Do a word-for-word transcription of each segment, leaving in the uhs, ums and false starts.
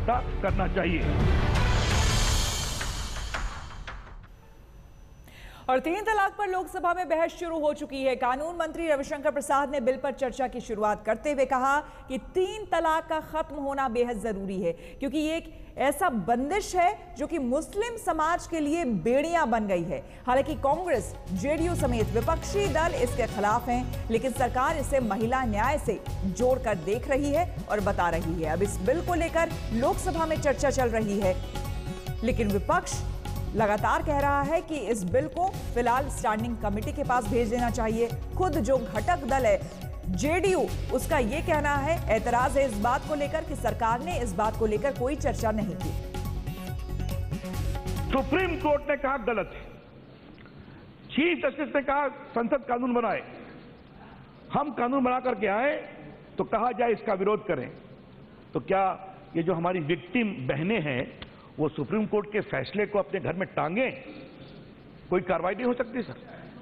इकट्ठा करना चाहिए। और तीन तलाक पर लोकसभा में बहस शुरू हो चुकी है। कानून मंत्री रविशंकर प्रसाद ने बिल पर चर्चा की शुरुआत करते हुए कहा कि तीन तलाक का खत्म होना बेहद जरूरी है, क्योंकि ये एक ऐसा बंदिश है जो कि मुस्लिम समाज के लिए बेड़ियां बन गई है। हालांकि कांग्रेस, जेडीयू समेत विपक्षी दल इसके खिलाफ हैं, लेकिन सरकार इसे महिला न्याय से जोड़कर देख रही है और बता रही है। अब इस बिल को लेकर लोकसभा में चर्चा चल रही है, लेकिन विपक्ष लगातार कह रहा है कि इस बिल को फिलहाल स्टैंडिंग कमेटी के पास भेज देना चाहिए। खुद जो घटक दल है जेडीयू, उसका यह कहना है, एतराज है इस बात को लेकर कि सरकार ने इस बात को लेकर कोई चर्चा नहीं की। सुप्रीम कोर्ट ने कहा गलत है, चीफ जस्टिस ने कहा संसद कानून बनाए, हम कानून बना करके आए तो कहा जाए इसका विरोध करें। तो क्या ये जो हमारी विक्टिम बहनें हैं वो सुप्रीम कोर्ट के फैसले को अपने घर में टांगे? कोई कार्रवाई नहीं हो सकती सर।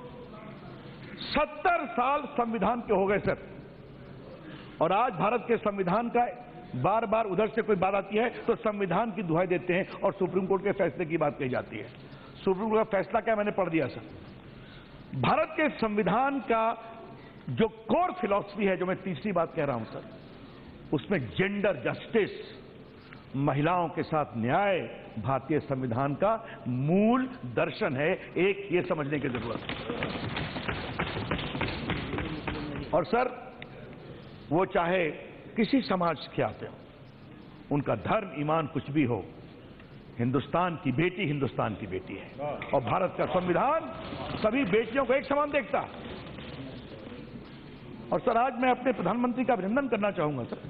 सत्तर साल संविधान के हो गए सर, और आज भारत के संविधान का बार बार उधर से कोई बात आती है तो संविधान की दुहाई देते हैं और सुप्रीम कोर्ट के फैसले की बात कही जाती है। सुप्रीम कोर्ट का फैसला क्या मैंने पढ़ दिया सर। भारत के संविधान का जो कोर फिलॉसफी है, जो मैं तीसरी बात कह रहा हूं सर, उसमें जेंडर जस्टिस, महिलाओं के साथ न्याय भारतीय संविधान का मूल दर्शन है। एक ये समझने की जरूरत है। और सर वो चाहे किसी समाज के आते हो, उनका धर्म ईमान कुछ भी हो, हिंदुस्तान की बेटी हिंदुस्तान की बेटी है और भारत का संविधान सभी बेटियों को एक समान देखता है। और सर आज मैं अपने प्रधानमंत्री का अभिनंदन करना चाहूंगा सर।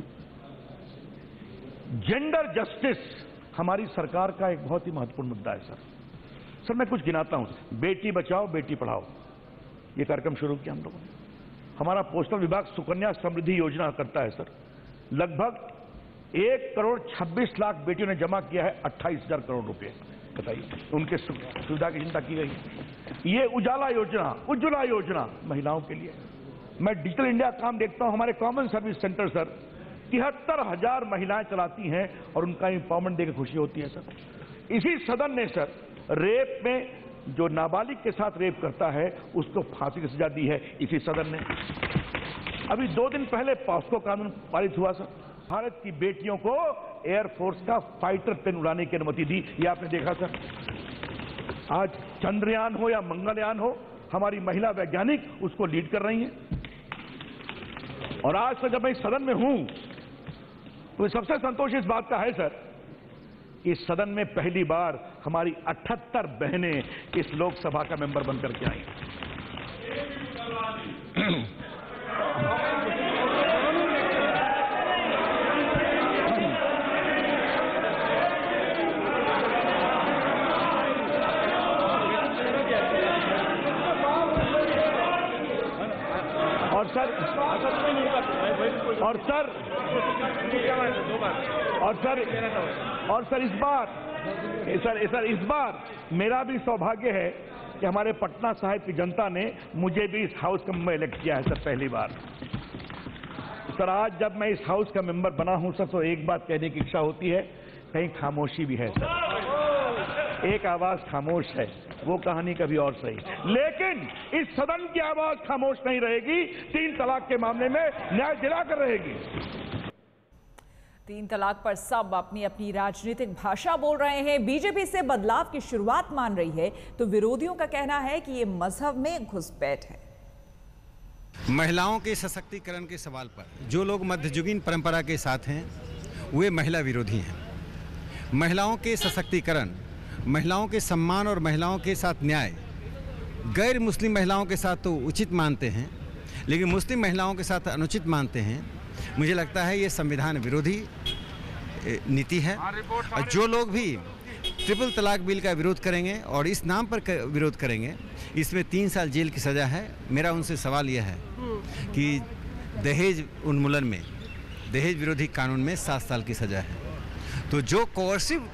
जेंडर जस्टिस हमारी सरकार का एक बहुत ही महत्वपूर्ण मुद्दा है सर। सर मैं कुछ गिनाता हूं। बेटी बचाओ बेटी पढ़ाओ, ये कार्यक्रम शुरू किया हम लोगों ने। हमारा पोस्टल विभाग सुकन्या समृद्धि योजना करता है सर। लगभग एक करोड़ छब्बीस लाख बेटियों ने जमा किया है अट्ठाईस हजार करोड़ रुपए। बताइए, उनके सुविधा की चिंता की गई। ये उजाला योजना, उज्ज्वला योजना महिलाओं के लिए। मैं डिजिटल इंडिया काम देखता हूं, हमारे कॉमन सर्विस सेंटर सर तिहत्तर हजार महिलाएं चलाती हैं और उनका एम्पावरमेंट देकर खुशी होती है सर। इसी सदन ने सर रेप में जो नाबालिग के साथ रेप करता है उसको फांसी की सजा दी है, इसी सदन ने। अभी दो दिन पहले पॉस्को कानून पारित हुआ सर। भारत की बेटियों को एयरफोर्स का फाइटर प्लेन उड़ाने की अनुमति दी, ये आपने देखा सर। आज चंद्रयान हो या मंगलयान हो, हमारी महिला वैज्ञानिक उसको लीड कर रही हैं। और आज से जब मैं इस सदन में हूं तो सबसे संतोष इस बात का है सर, इस सदन में पहली बार हमारी अठहत्तर बहनें इस लोकसभा का मेंबर बनकर के आई। और सर और सर और सर और सर इस बार सर सर इस बार मेरा भी सौभाग्य है कि हमारे पटना साहिब की जनता ने मुझे भी इस हाउस का मेंबर इलेक्ट किया है सर, पहली बार। सर आज जब मैं इस हाउस का मेंबर बना हूं सर, तो एक बात कहने की इच्छा होती है, कहीं खामोशी भी है सर। एक आवाज खामोश है, वो कहानी कभी और सही। लेकिन इस सदन की आवाज खामोश नहीं रहेगी, तीन तलाक के मामले में न्याय दिलाकर रहेगी। तीन तलाक पर सब अपनी अपनी राजनीतिक भाषा बोल रहे हैं। बीजेपी से बदलाव की शुरुआत मान रही है तो विरोधियों का कहना है कि ये मजहब में घुसपैठ है। महिलाओं के सशक्तिकरण के सवाल पर जो लोग मध्ययुगीन परंपरा के साथ हैं वे महिला विरोधी हैं। महिलाओं के सशक्तिकरण, महिलाओं के सम्मान और महिलाओं के साथ न्याय गैर मुस्लिम महिलाओं के साथ तो उचित मानते हैं, लेकिन मुस्लिम महिलाओं के साथ अनुचित मानते हैं। मुझे लगता है ये संविधान विरोधी नीति है। और जो लोग भी ट्रिपल तलाक बिल का विरोध करेंगे और इस नाम पर विरोध करेंगे, इसमें तीन साल जेल की सज़ा है। मेरा उनसे सवाल यह है कि दहेज उन्मूलन में, दहेज विरोधी कानून में सात साल की सज़ा है, तो जो कोर्सिव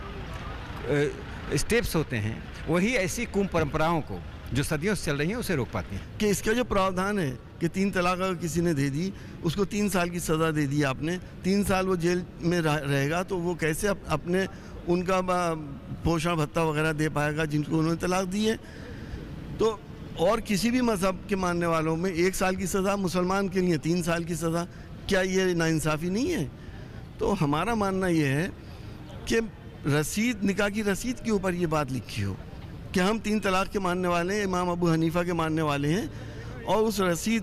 स्टेप्स होते हैं वही ऐसी कुम परंपराओं को जो सदियों से चल रही हैं उसे रोक पाती हैं। कि इसका जो प्रावधान है कि तीन तलाक अगर किसी ने दे दी, उसको तीन साल की सज़ा दे दी आपने, तीन साल वो जेल में रहेगा, तो वो कैसे अप, अपने उनका पोषण भत्ता वगैरह दे पाएगा जिनको उन्होंने तलाक दी है। तो और किसी भी मज़हब के मानने वालों में एक साल की सज़ा, मुसलमान के लिए तीन साल की सज़ा, क्या ये नाइंसाफ़ी नहीं है? तो हमारा मानना ये है कि रसीद, निकाह की रसीद के ऊपर ये बात लिखी हो कि हम तीन तलाक के मानने वाले हैं, इमाम अबू हनीफा के मानने वाले हैं, और उस रसीद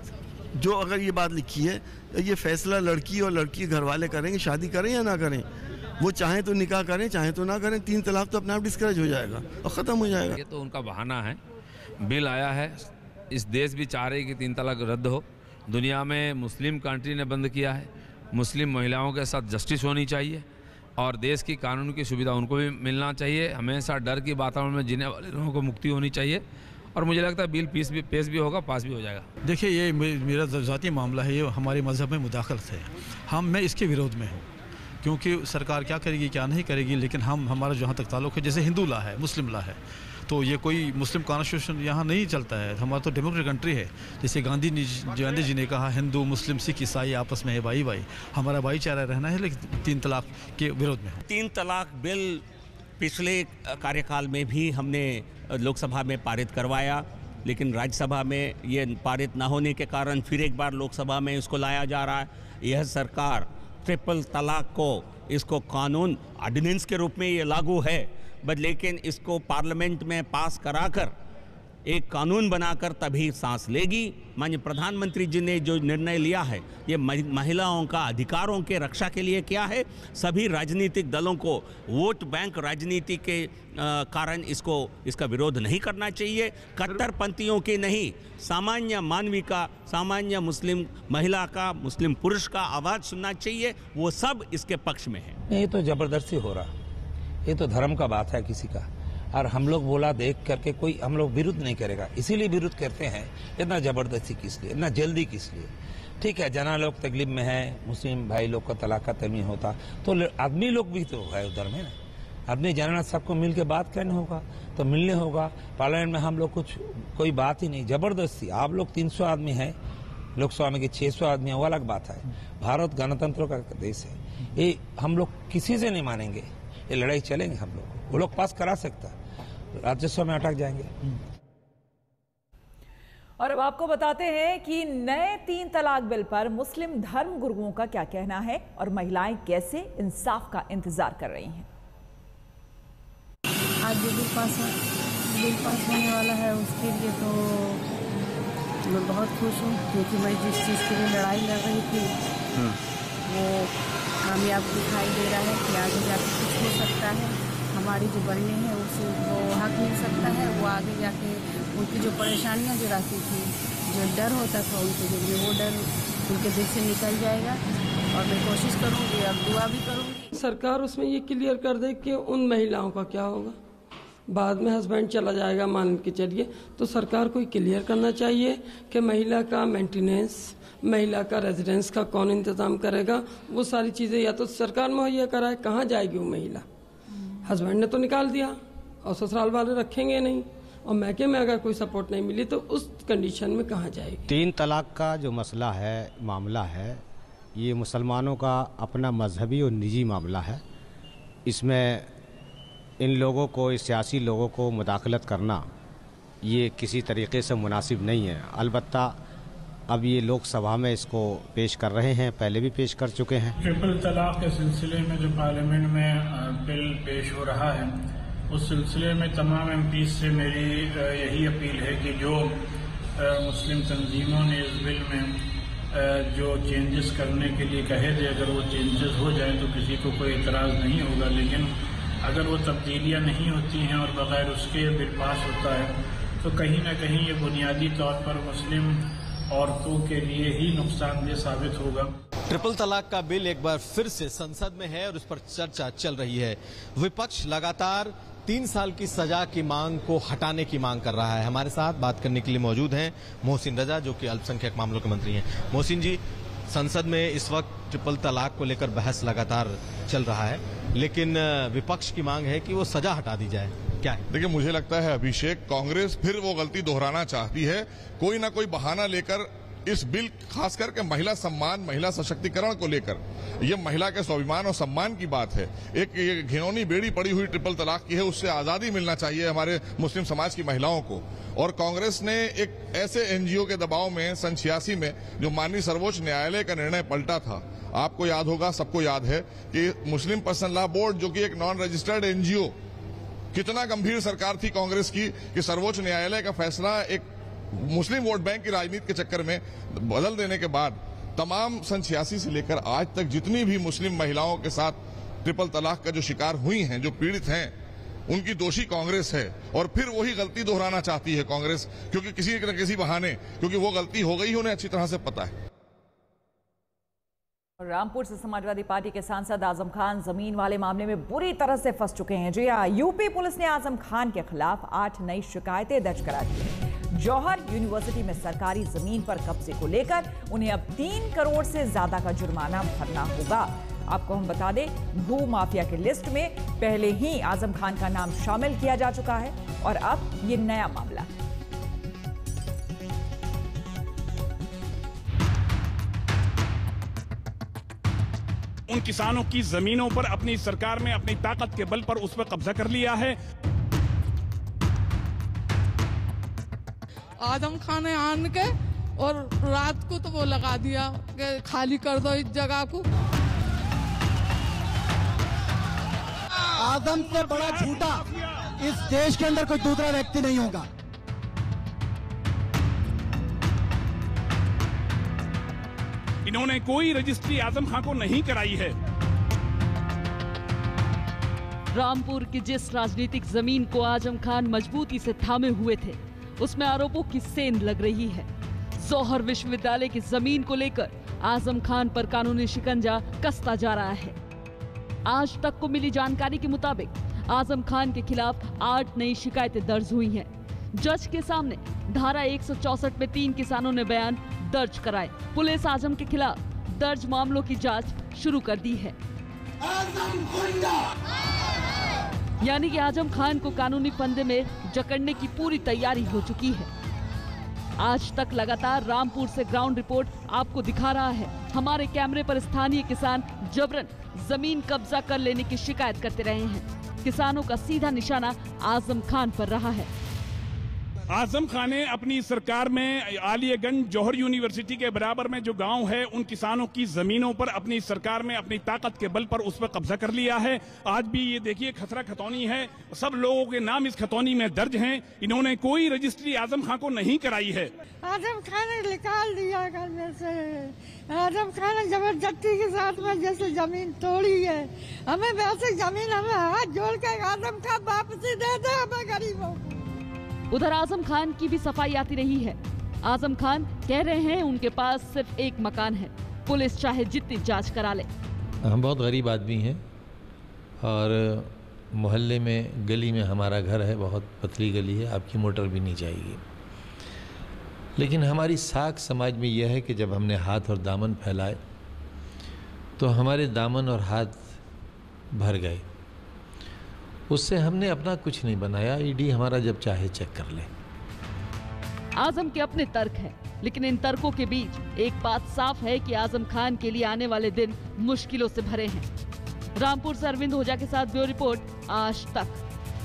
जो अगर ये बात लिखी है, ये फैसला लड़की और लड़की के घर वाले करेंगे, शादी करें या ना करें। वो चाहें तो निकाह करें, चाहें तो ना करें, तीन तलाक तो अपने आप डिस्करेज हो जाएगा और ख़त्म हो जाएगा। ये तो उनका बहाना है। बिल आया है, इस देश भी चाह रही कि तीन तलाक रद्द हो। दुनिया में मुस्लिम कंट्री ने बंद किया है। मुस्लिम महिलाओं के साथ जस्टिस होनी चाहिए और देश की कानून की सुविधा उनको भी मिलना चाहिए। हमेशा डर की वातावरण में जीने वाले लोगों को मुक्ति होनी चाहिए और मुझे लगता है बिल पीस भी पेश भी होगा, पास भी हो जाएगा। देखिए, ये मेरा ज़ाती मामला है, ये हमारे मज़हब में मुदाखलत है। हम मैं इसके विरोध में हूँ, क्योंकि सरकार क्या करेगी क्या नहीं करेगी, लेकिन हम हमारा जहाँ तक ताल्लुक़ है, जैसे हिंदू ला है, मुस्लिम ला है, तो ये कोई मुस्लिम कॉन्स्टिट्यूशन यहाँ नहीं चलता है। हमारा तो डेमोक्रेटिक कंट्री है। जैसे गांधी गांधी जी ने कहा, हिंदू मुस्लिम सिख ईसाई आपस में है भाई भाई, हमारा भाईचारा रहना है, लेकिन तीन तलाक के विरोध में। तीन तलाक बिल पिछले कार्यकाल में भी हमने लोकसभा में पारित करवाया, लेकिन राज्यसभा में ये पारित ना होने के कारण फिर एक बार लोकसभा में इसको लाया जा रहा है। यह सरकार ट्रिपल तलाक को, इसको कानून ऑर्डिनेंस के रूप में ये लागू है, बट लेकिन इसको पार्लियामेंट में पास कराकर एक कानून बनाकर तभी सांस लेगी। माननीय प्रधानमंत्री जी ने जो निर्णय लिया है, ये महिलाओं का अधिकारों के रक्षा के लिए किया है। सभी राजनीतिक दलों को वोट बैंक राजनीति के कारण इसको इसका विरोध नहीं करना चाहिए। कट्टरपंथियों के नहीं, सामान्य मानवी का, सामान्य मुस्लिम महिला का, मुस्लिम पुरुष का आवाज़ सुनना चाहिए। वो सब इसके पक्ष में है। ये तो जबरदस्ती हो रहा, ये तो धर्म का बात है किसी का, और हम लोग बोला देख करके कोई हम लोग विरुद्ध नहीं करेगा, इसीलिए विरुद्ध करते हैं। इतना जबरदस्ती किस लिए, इतना जल्दी किस लिए? ठीक है, जना लोग तकलीफ में है, मुस्लिम भाई लोग का तलाक का तरमीम होता तो आदमी लोग भी तो है उधर में ना, आदमी जाना सबको मिल के बात करना होगा, तो मिलने होगा। पार्लियामेंट में हम लोग कुछ कोई बात ही नहीं, जबरदस्ती। आप लोग तीन सौ आदमी है, लोकसभा में छह सौ आदमी है, वो अलग बात है। भारत गणतंत्र का देश है, ये हम लोग किसी से नहीं मानेंगे। ये लड़ाई चलेंगे हम लोग, वो लोग पास करा सकता, राज्यसभा में अटक जाएंगे। और अब आपको बताते हैं कि नए तीन तलाक बिल पर मुस्लिम धर्म गुरुओं का क्या कहना है और महिलाएं कैसे इंसाफ का इंतजार कर रही हैं। आज जो बिल पास बिल पास होने वाला है, उसके लिए तो मैं बहुत खुश हूँ, क्योंकि मैं जिस चीज़ के लिए लड़ाई लड़ रही थी वो कामयाब दिखाई दे रहा है कि आगे जाके कुछ हो सकता है। हमारी जो बहनें हैं उसे वो हक मिल सकता है, वो आगे जाके उनकी जो परेशानियां जो रहती थी, जो डर होता था उनके दिल में, वो डर उनके दिल से निकल जाएगा। और मैं कोशिश करूंगी, अब दुआ भी करूंगी। सरकार उसमें ये क्लियर कर दे कि उन महिलाओं का क्या होगा, बाद में हस्बैंड चला जाएगा मान के चलिए, तो सरकार को क्लियर करना चाहिए कि महिला का मेंटेनेंस, महिला का रेजिडेंस का कौन इंतजाम करेगा। वो सारी चीज़ें या तो सरकार मुहैया कराए, कहाँ जाएगी वो महिला? हस्बैंड ने तो निकाल दिया और ससुराल वाले रखेंगे नहीं, और मैके में अगर कोई सपोर्ट नहीं मिली तो उस कंडीशन में कहाँ जाएगी? तीन तलाक का जो मसला है, मामला है, ये मुसलमानों का अपना मजहबी और निजी मामला है। इसमें इन लोगों को, इस सियासी लोगों को मुदाखलत करना ये किसी तरीके से मुनासिब नहीं है। अलबत्ता अब ये लोकसभा में इसको पेश कर रहे हैं, पहले भी पेश कर चुके हैं। ट्रिपल तलाक के सिलसिले में जो पार्लियामेंट में बिल पेश हो रहा है, उस सिलसिले में तमाम एम पी से मेरी यही अपील है कि जो मुस्लिम तंजीमों ने इस बिल में जो चेंजेस करने के लिए कहे थे, अगर वो चेंजेस हो जाए तो किसी को कोई एतराज़ नहीं होगा। लेकिन अगर वो तब्दीलियाँ नहीं होती हैं और बगैर उसके बिल पास होता है, तो कहीं ना कहीं ये बुनियादी तौर पर मुस्लिम औरतों के लिए ही नुकसानदेह साबित होगा। ट्रिपल तलाक का बिल एक बार फिर से संसद में है और उस पर चर्चा चल रही है। विपक्ष लगातार तीन साल की सजा की मांग को हटाने की मांग कर रहा है। हमारे साथ बात करने के लिए मौजूद हैं मोहसिन रजा, जो कि अल्पसंख्यक मामलों के मंत्री हैं। मोहसिन जी, संसद में इस वक्त ट्रिपल तलाक को लेकर बहस लगातार चल रहा है, लेकिन विपक्ष की मांग है कि वो सजा हटा दी जाए, क्या है? देखिए, मुझे लगता है अभिषेक, कांग्रेस फिर वो गलती दोहराना चाहती है। कोई ना कोई बहाना लेकर इस बिल खास करके महिला सम्मान, महिला सशक्तिकरण को लेकर, ये महिला के स्वाभिमान और सम्मान की बात है। एक ये घिनौनी बेड़ी पड़ी हुई ट्रिपल तलाक की है, उससे आजादी मिलना चाहिए हमारे मुस्लिम समाज की महिलाओं को। और कांग्रेस ने एक ऐसे एनजीओ के दबाव में सन छियासी में जो माननीय सर्वोच्च न्यायालय का निर्णय पलटा था, आपको याद होगा, सबको याद है कि मुस्लिम पर्सनल लॉ बोर्ड जो कि एक नॉन रजिस्टर्ड एनजीओ, कितना गंभीर सरकार थी कांग्रेस की कि सर्वोच्च न्यायालय का फैसला एक मुस्लिम वोट बैंक की राजनीति के चक्कर में बदल देने के बाद तमाम सन छियासी से लेकर आज तक जितनी भी मुस्लिम महिलाओं के साथ ट्रिपल तलाक का जो शिकार हुई हैं, जो पीड़ित हैं, उनकी दोषी कांग्रेस है। और फिर वही गलती दोहराना चाहती है कांग्रेस, क्योंकि किसी न किसी बहाने, क्योंकि वो गलती हो गई उन्हें अच्छी तरह से पता है। रामपुर से समाजवादी पार्टी के सांसद आजम खान जमीन वाले मामले में बुरी तरह से फंस चुके हैं। जी हाँ, यूपी पुलिस ने आजम खान के खिलाफ आठ नई शिकायतें दर्ज करा दी हैं। जौहर यूनिवर्सिटी में सरकारी जमीन पर कब्जे को लेकर उन्हें अब तीन करोड़ से ज्यादा का जुर्माना भरना होगा। आपको हम बता दें, भू माफिया की लिस्ट में पहले ही आजम खान का नाम शामिल किया जा चुका है और अब ये नया मामला है। उन किसानों की जमीनों पर अपनी सरकार में अपनी ताकत के बल पर उस पर कब्जा कर लिया है। आजम खान ने आन के और रात को तो वो लगा दिया कि खाली कर दो इस जगह को। आजम से बड़ा झूठा इस देश के अंदर कोई दूसरा व्यक्ति नहीं होगा। इन्होंने कोई रजिस्ट्री आजम खान को नहीं कराई है। रामपुर की जिस राजनीतिक जमीन को आजम खान मजबूती से थामे हुए थे, उसमें आरोपों की सेंध लग रही है। जौहर विश्वविद्यालय की जमीन को लेकर आजम खान पर कानूनी शिकंजा कसता जा रहा है। आज तक को मिली जानकारी के मुताबिक आजम खान के खिलाफ आठ नई शिकायतें दर्ज हुई हैं। जज के सामने धारा एक सौ चौसठ में तीन किसानों ने बयान दर्ज कराए। पुलिस आजम के खिलाफ दर्ज मामलों की जांच शुरू कर दी है। यानी कि आजम खान को कानूनी फंदे में जकड़ने की पूरी तैयारी हो चुकी है। आज तक लगातार रामपुर से ग्राउंड रिपोर्ट आपको दिखा रहा है। हमारे कैमरे पर स्थानीय किसान जबरन जमीन कब्जा कर लेने की शिकायत करते रहे हैं। किसानों का सीधा निशाना आजम खान पर रहा है। आजम खान ने अपनी सरकार में आलियागंज जौहर यूनिवर्सिटी के बराबर में जो गांव है, उन किसानों की जमीनों पर अपनी सरकार में अपनी ताकत के बल पर उस पर कब्जा कर लिया है। आज भी ये देखिए खतरा खतौनी है, सब लोगों के नाम इस खतौनी में दर्ज हैं। इन्होंने कोई रजिस्ट्री आजम खान को नहीं कराई है। आजम खान ने निकाल दिया घर में से। आजम खान ने जबरदस्ती के साथ में जैसे जमीन तोड़ी है, हमें वैसे जमीन हमें हाथ जोड़ के आजम खान वापसी दे दे हमें गरीबों को। उधर आजम खान की भी सफाई आती रही है। आजम खान कह रहे हैं उनके पास सिर्फ एक मकान है, पुलिस चाहे जितनी जांच करा ले। हम बहुत गरीब आदमी हैं और मोहल्ले में गली में हमारा घर है, बहुत पतली गली है, आपकी मोटर भी नहीं जाएगी। लेकिन हमारी साख समाज में यह है कि जब हमने हाथ और दामन फैलाए तो हमारे दामन और हाथ भर गए। उससे हमने अपना कुछ नहीं बनाया, ईडी हमारा जब चाहे चेक कर ले। आजम के अपने तर्क हैं, लेकिन इन तर्कों के बीच एक बात साफ है कि आजम खान के लिए आने वाले दिन मुश्किलों से भरे हैं। रामपुर से अरविंद ओझा के साथ ब्यूरो रिपोर्ट, आज तक।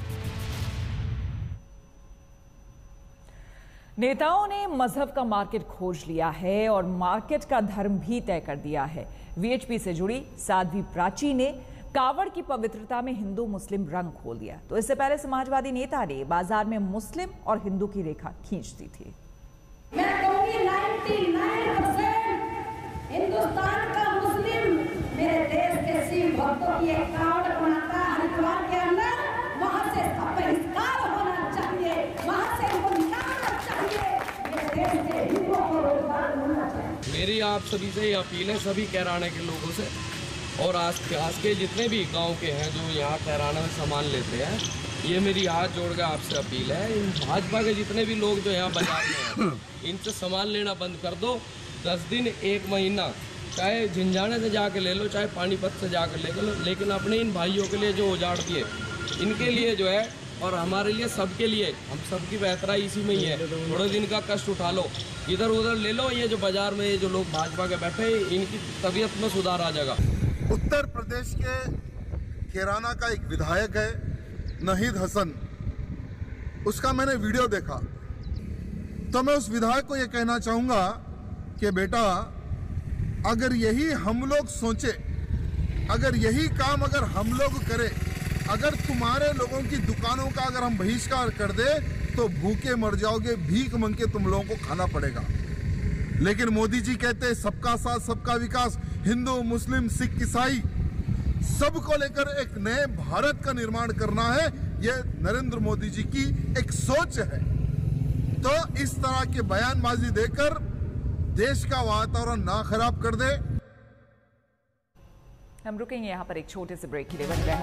नेताओं ने मजहब का मार्केट खोज लिया है और मार्केट का धर्म भी तय कर दिया है। वीएचपी से जुड़ी साध्वी प्राची ने कावड़ की पवित्रता में हिंदू मुस्लिम रंग खोल दिया। तो इससे पहले समाजवादी नेता ने बाजार में मुस्लिम और हिंदू की रेखा खींच दी थी। मैं कहूंगी निन्यानवे परसेंट हिंदुस्तान का मुस्लिम मेरे देश के शिव भक्तों की एक कावड़ बनाता है हरिद्वार के अंदर, वहां से बहिष्कार होना चाहिए, वहां से उनको निकालना चाहिए। मेरे देश के हिंदुओं को रोजगार मिलना चाहिए। मेरी आप सभी से ये अपील है, सभी कैराने के लोगों से और आस पास के जितने भी गांव के हैं जो यहाँ कैराना में सामान लेते हैं, ये मेरी हाथ जोड़ के आपसे अपील है। इन भाजपा के जितने भी लोग जो यहाँ बाजार में हैं, इनसे सामान लेना बंद कर दो। दस दिन एक महीना चाहे झिंझाने से जाके ले लो, चाहे पानीपत से जाकर ले लो, लेकिन अपने इन भाइयों के लिए जो उजाड़ दिए, इनके लिए जो है और हमारे लिए सबके लिए, हम सबकी बेहतराई इसी में ही है। थोड़े दिन का कष्ट उठा लो, इधर उधर ले लो, ये जो बाजार में ये जो लोग भाजपा के बैठे हैं इनकी तबीयत में सुधार आ जाएगा। उत्तर प्रदेश के कैराना का एक विधायक है नहीद हसन, उसका मैंने वीडियो देखा तो मैं उस विधायक को ये कहना चाहूँगा कि बेटा अगर यही हम लोग सोचे, अगर यही काम अगर हम लोग करें, अगर तुम्हारे लोगों की दुकानों का अगर हम बहिष्कार कर दे तो भूखे मर जाओगे, भीख मांग के तुम लोगों को खाना पड़ेगा। लेकिन मोदी जी कहते हैं सबका साथ सबका विकास, हिंदू मुस्लिम सिख ईसाई सबको लेकर एक नए भारत का निर्माण करना है। यह नरेंद्र मोदी जी की एक सोच है। तो इस तरह के बयानबाजी देकर देश का वातावरण ना खराब कर दे। हम रुकेंगे यहाँ पर एक छोटे से ब्रेक के लिए।